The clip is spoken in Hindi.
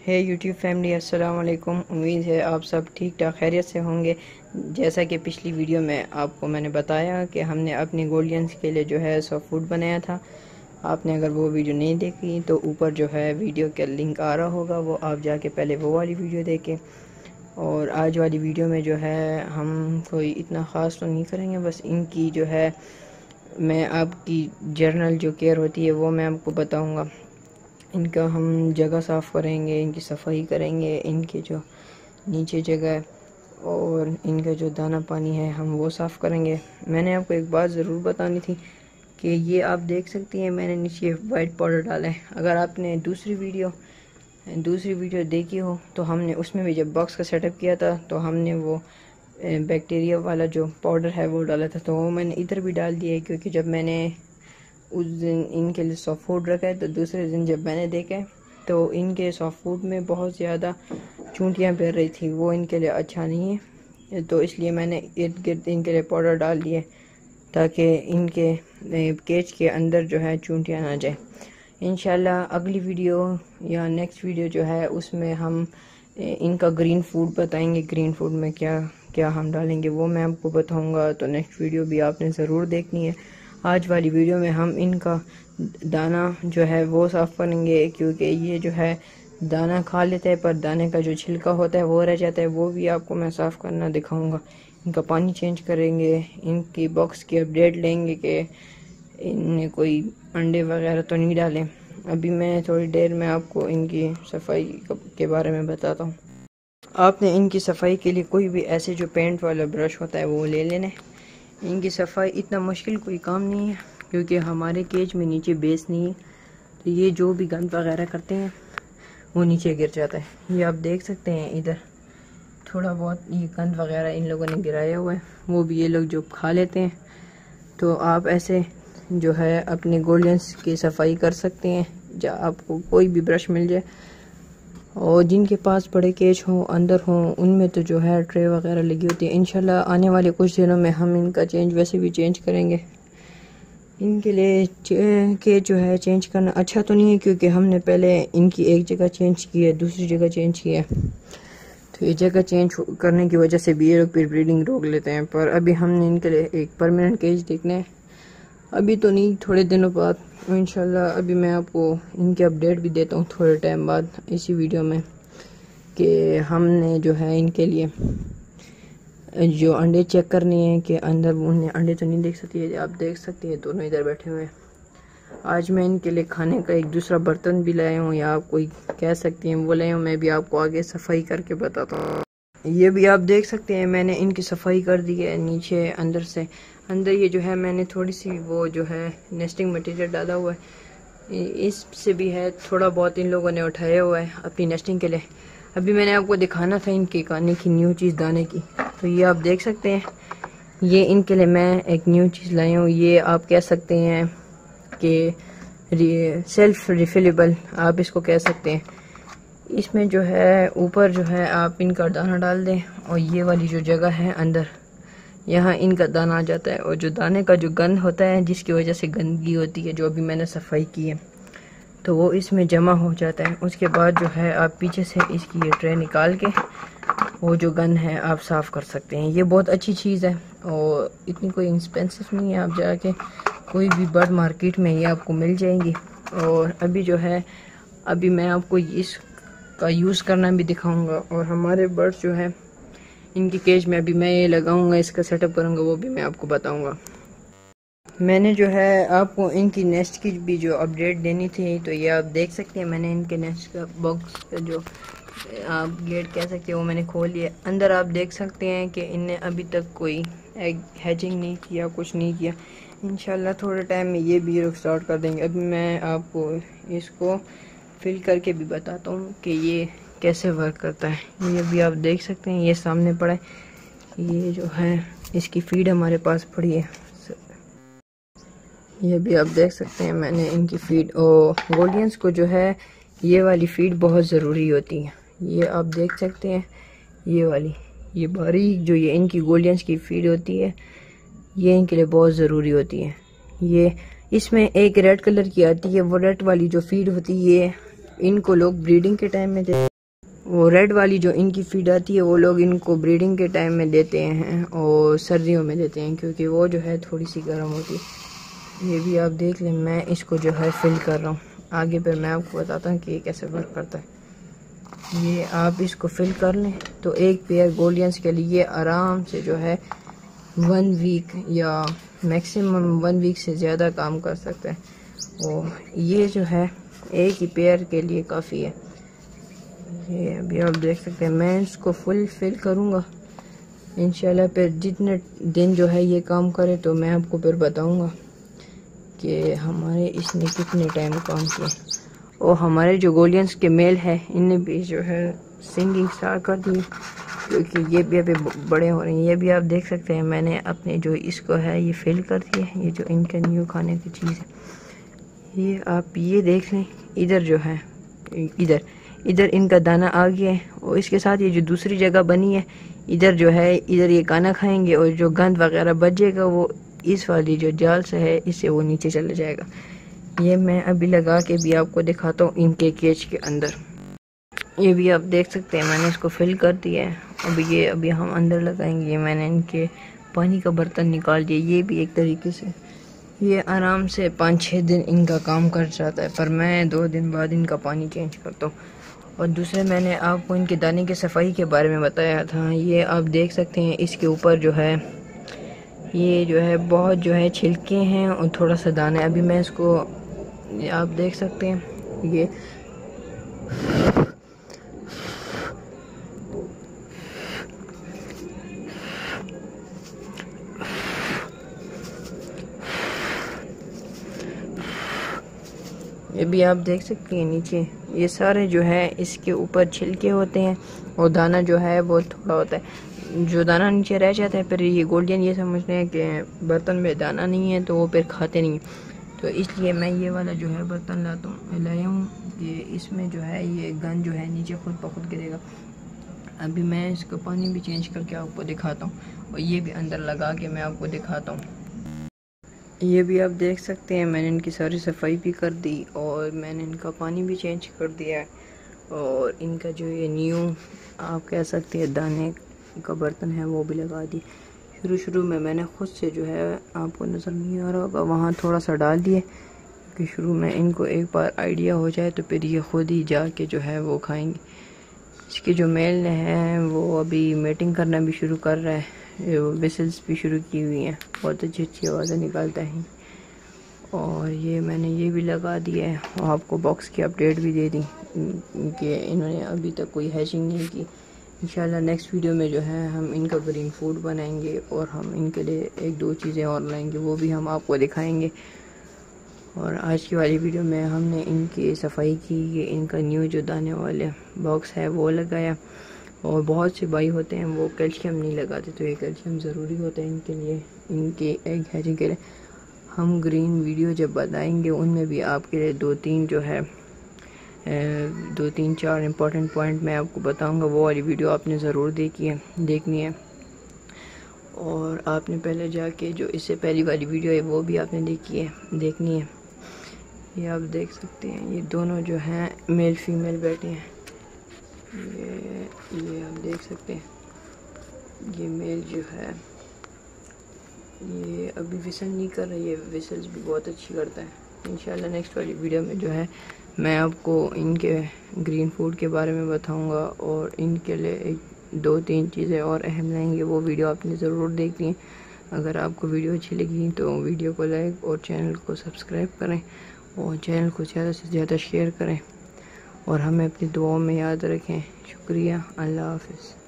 हे यूट्यूब फैमिली, अस्सलाम वालेकुम। उम्मीद है आप सब ठीक ठाक खैरियत से होंगे। जैसा कि पिछली वीडियो में आपको मैंने बताया कि हमने अपनी गोल्डियंस के लिए जो है सॉफ्ट फूड बनाया था। आपने अगर वो वीडियो नहीं देखी तो ऊपर जो है वीडियो का लिंक आ रहा होगा, वो आप जाके पहले वो वाली वीडियो देखें। और आज वाली वीडियो में जो है हम कोई इतना ख़ास तो नहीं करेंगे, बस इनकी जो है मैं आपकी जर्नल जो केयर होती है वो मैं आपको बताऊँगा। इनका हम जगह साफ़ करेंगे, इनकी सफाई करेंगे, इनके जो नीचे जगह है और इनका जो दाना पानी है हम वो साफ़ करेंगे। मैंने आपको एक बात ज़रूर बतानी थी कि ये आप देख सकती हैं मैंने नीचे वाइट पाउडर डाला है। अगर आपने दूसरी वीडियो देखी हो तो हमने उसमें भी जब बॉक्स का सेटअप किया था तो हमने वो बैक्टीरिया वाला जो पाउडर है वो डाला था, तो वो मैंने इधर भी डाल दिया है। क्योंकि जब मैंने उस दिन इनके लिए सॉफ्ट फूड रखा है तो दूसरे दिन जब मैंने देखा तो इनके सॉफ्ट फूड में बहुत ज़्यादा चूंटियाँ पैर रही थी, वो इनके लिए अच्छा नहीं है। तो इसलिए मैंने इर्द गिर्द इनके लिए पाउडर डाल दिए ताकि इनके केज के अंदर जो है चूंटियाँ ना जाए। इंशाल्लाह अगली वीडियो या नेक्स्ट वीडियो जो है उसमें हम इनका ग्रीन फूड बताएंगे। ग्रीन फूड में क्या क्या हम डालेंगे वो मैं आपको बताऊंगा, तो नेक्स्ट वीडियो भी आपने ज़रूर देखनी है। आज वाली वीडियो में हम इनका दाना जो है वो साफ़ करेंगे, क्योंकि ये जो है दाना खा लेता है पर दाने का जो छिलका होता है वो रह जाता है, वो भी आपको मैं साफ़ करना दिखाऊंगा। इनका पानी चेंज करेंगे, इनकी बॉक्स की अपडेट लेंगे कि इनने कोई अंडे वगैरह तो नहीं डालें। अभी मैं थोड़ी देर में आपको इनकी सफाई के बारे में बताता हूँ। आपने इनकी सफाई के लिए कोई भी ऐसे जो पेंट वाला ब्रश होता है वो ले लेना है। इनकी सफाई इतना मुश्किल कोई काम नहीं है, क्योंकि हमारे केज में नीचे बेस नहीं है, तो ये जो भी गंद वगैरह करते हैं वो नीचे गिर जाता है। ये आप देख सकते हैं इधर थोड़ा बहुत ये गंद वगैरह इन लोगों ने गिराया हुआ है, वो भी ये लोग जो खा लेते हैं। तो आप ऐसे जो है अपने गोल्डियंस की सफाई कर सकते हैं, जब आपको कोई भी ब्रश मिल जाए। और जिनके पास बड़े केज हों अंदर हों उनमें तो जो है ट्रे वगैरह लगी होती है। इंशाल्लाह आने वाले कुछ दिनों में हम इनका वैसे भी चेंज करेंगे। इनके लिए केज जो है चेंज करना अच्छा तो नहीं है, क्योंकि हमने पहले इनकी एक जगह चेंज की है, दूसरी जगह चेंज की है, तो ये जगह चेंज करने की वजह से भी ये लोग फिर ब्रीडिंग रोक लेते हैं। पर अभी हमने इनके लिए एक परमानेंट केज देखना है, अभी तो नहीं, थोड़े दिनों बाद इंशाल्लाह। अभी मैं आपको इनके अपडेट भी देता हूँ थोड़े टाइम बाद इसी वीडियो में, कि हमने जो है इनके लिए जो अंडे चेक करने हैं कि अंदर उन्हें अंडे तो नहीं देख सकती है। आप देख सकते हैं दोनों इधर बैठे हुए हैं। आज मैं इनके लिए खाने का एक दूसरा बर्तन भी लाया हूँ, या आप कोई कह सकती हैं वो लाया हूँ। मैं भी आपको आगे सफाई करके बताता हूँ। ये भी आप देख सकते हैं मैंने इनकी सफाई कर दी है नीचे अंदर से। अंदर ये जो है मैंने थोड़ी सी वो जो है नेस्टिंग मटेरियल डाला हुआ है, इससे भी है थोड़ा बहुत इन लोगों ने उठाया हुआ है अपनी नेस्टिंग के लिए। अभी मैंने आपको दिखाना था इनके खाने की न्यू चीज़ दाने की, तो ये आप देख सकते हैं ये इनके लिए मैं एक न्यू चीज़ लाई हूँ। ये आप कह सकते हैं कि सेल्फ रिफिलेबल आप इसको कह सकते हैं। इसमें जो है ऊपर जो है आप इनका दाना डाल दें और ये वाली जो जगह है अंदर यहाँ इनका दाना आ जाता है, और जो दाने का जो गंद होता है जिसकी वजह से गंदगी होती है जो अभी मैंने सफाई की है तो वो इसमें जमा हो जाता है। उसके बाद जो है आप पीछे से इसकी ये ट्रे निकाल के वो जो गंद है आप साफ़ कर सकते हैं। ये बहुत अच्छी चीज़ है और इतनी कोई एक्सपेंसिव नहीं है, आप जाके कोई भी बर्ड मार्केट में ये आपको मिल जाएंगी। और अभी जो है अभी मैं आपको इसका यूज़ करना भी दिखाऊंगा, और हमारे बर्ड्स जो है इनकी केज में अभी मैं ये लगाऊंगा, इसका सेटअप करूंगा, वो भी मैं आपको बताऊंगा। मैंने जो है आपको इनकी नेस्ट की भी जो अपडेट देनी थी, तो ये आप देख सकते हैं मैंने इनके नेस्ट का बॉक्स का जो आप गेट कह सकते हैं वो मैंने खोल लिया। अंदर आप देख सकते हैं कि इनने अभी तक कोई एग हैचिंग नहीं किया, कुछ नहीं किया। इंशाल्लाह थोड़े टाइम में ये भी लोग स्टार्ट कर देंगे। अभी मैं आपको इसको फिल करके भी बताता हूँ कि ये कैसे वर्क करता है। ये भी आप देख सकते हैं ये सामने पड़ा है, ये जो है इसकी फीड हमारे पास पड़ी है। ये भी आप देख सकते हैं मैंने इनकी फीड, और गोल्डियंस को जो है ये वाली फीड बहुत ज़रूरी होती है। ये आप देख सकते हैं ये वाली ये बारीक जो ये इनकी गोल्डियंस की फीड होती है ये इनके लिए बहुत ज़रूरी होती है। ये इसमें एक रेड कलर की आती है, वो रेड वाली जो फीड होती है ये इनको लोग ब्रीडिंग के टाइम में वो रेड वाली जो इनकी फीड आती है वो लोग इनको ब्रीडिंग के टाइम में देते हैं और सर्दियों में देते हैं, क्योंकि वो जो है थोड़ी सी गर्म होती है। ये भी आप देख लें, मैं इसको जो है फिल कर रहा हूँ। आगे पर मैं आपको बताता हूँ कि ये कैसे वर्क करता है। ये आप इसको फिल कर लें तो एक पेयर गोल्डियंस के लिए आराम से जो है 1 वीक या मैक्सिमम 1 वीक से ज़्यादा काम कर सकते हैं। और ये जो है एक ही पेयर के लिए काफ़ी है। ये अभी आप देख सकते हैं, मैं इसको फुल फिल करूँगा इंशाल्लाह। फिर जितने दिन जो है ये काम करे तो मैं आपको फिर बताऊँगा कि हमारे इसने कितने टाइम काम किया। और हमारे जो गोल्डियंस के मेल है इनने भी जो है सिंगिंग स्टार्ट कर दी, क्योंकि ये भी अभी बड़े हो रहे हैं। ये भी आप देख सकते हैं, मैंने अपने जो इसको है ये फिल कर दिया है। ये जो इनका न्यू खाने की चीज़ है, ये आप ये देख लें। इधर जो है इधर इनका दाना आ गया है, और इसके साथ ये जो दूसरी जगह बनी है इधर जो है, इधर ये खाना खाएंगे और जो गंद वगैरह बचेगा वो इस वाली जो जाल से है इससे वो नीचे चला जाएगा। ये मैं अभी लगा के भी आपको दिखाता हूँ इनके केज के अंदर। ये भी आप देख सकते हैं, मैंने इसको फिल कर दिया है। अभी हम अंदर लगाएंगे। मैंने इनके पानी का बर्तन निकाल दिया। ये भी एक तरीके से ये आराम से 5-6 दिन इनका काम कर जाता है, पर मैं 2 दिन बाद इनका पानी चेंज करता हूँ। और दूसरे मैंने आपको इनके दाने की सफाई के बारे में बताया था। ये आप देख सकते हैं, इसके ऊपर जो है ये जो है बहुत जो है छिलके हैं और थोड़ा सा दाना है। अभी मैं इसको आप देख सकते हैं, ये भी आप देख सकते हैं नीचे ये सारे जो है इसके ऊपर छिलके होते हैं और दाना जो है वो थोड़ा होता है। जो दाना नीचे रह जाता है फिर ये गोल्डियन ये समझते हैं कि बर्तन में दाना नहीं है तो वो फिर खाते नहीं। तो इसलिए मैं ये वाला जो है बर्तन लाया हूँ कि इसमें जो है ये गन जो है नीचे खुद ब खुद गिरेगा। अभी मैं इसका पानी भी चेंज करके आपको दिखाता हूँ और ये भी अंदर लगा के मैं आपको दिखाता हूँ। ये भी आप देख सकते हैं, मैंने इनकी सारी सफाई भी कर दी और मैंने इनका पानी भी चेंज कर दिया है। और इनका जो ये न्यू आप कह सकते हैं दाने का बर्तन है वो भी लगा दी। शुरू में मैंने ख़ुद से जो है, आपको नज़र नहीं आ रहा होगा, वहाँ थोड़ा सा डाल दिए कि शुरू में इनको एक बार आइडिया हो जाए तो फिर ये ख़ुद ही जाके जो है वो खाएंगे। इसके जो मेल है वो अभी मीटिंग करना भी शुरू कर रहा है, विसल्स भी शुरू की हुई हैं, बहुत अच्छी अच्छी आवाज़ें निकालता है। और ये मैंने ये भी लगा दिया है और आपको बॉक्स की अपडेट भी दे दी कि इन्होंने अभी तक कोई हैचिंग नहीं की। इंशाल्लाह नेक्स्ट वीडियो में जो है हम इनका ग्रीन फूड बनाएंगे और हम इनके लिए 1-2 चीज़ें और लाएंगे, वो भी हम आपको दिखाएंगे। और आज की वाली वीडियो में हमने इनकी सफाई की, ये इनका न्यू जो दाने वाले बॉक्स है वो लगाया। और बहुत से भाई होते हैं वो कैल्शियम नहीं लगाते, तो ये कैल्शियम ज़रूरी होता है इनके लिए, इनके एग हैचिंग के लिए। हम ग्रीन वीडियो जब बताएंगे उनमें भी आपके लिए 2-3 जो है 2-3-4 इम्पॉर्टेंट पॉइंट मैं आपको बताऊंगा। वो वाली वीडियो आपने ज़रूर देखनी है। और आपने पहले जाके जो इससे पहली वाली वीडियो है वो भी आपने देखनी है। ये आप देख सकते हैं, ये दोनों जो हैं मेल फीमेल बैठे हैं। ये आप देख सकते हैं, ये मेल जो है ये अभी विसल नहीं कर रही है, विसल्स भी बहुत अच्छी करता है। इंशाल्लाह नेक्स्ट वाली वीडियो में जो है मैं आपको इनके ग्रीन फूड के बारे में बताऊंगा और इनके लिए 1-2-3 चीज़ें और अहम लाएंगे, वो वीडियो आपने ज़रूर देखनी है। अगर आपको वीडियो अच्छी लगी तो वीडियो को लाइक और चैनल को सब्सक्राइब करें और चैनल को ज़्यादा से ज़्यादा शेयर करें और हमें अपनी दुआओं में याद रखें। शुक्रिया, अल्लाह हाफ़िज़।